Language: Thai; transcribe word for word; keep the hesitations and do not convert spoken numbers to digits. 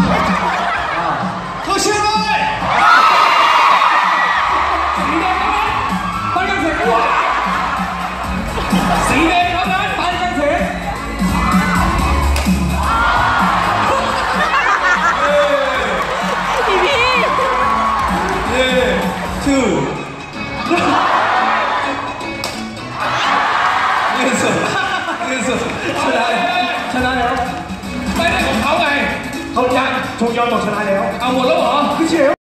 เขาเชื่อเลยสีแดงครับไปกันเถอะสีแดงครับนั้นไปกันเถอะพี่พี่เย้ชื่อเงินสดเงินสดชนะชนะแล้วไม่ได้ของเขาไงเขายังชงยอนบอกชนะแล้วเอาหมดแล้วเหรอคือเชฟ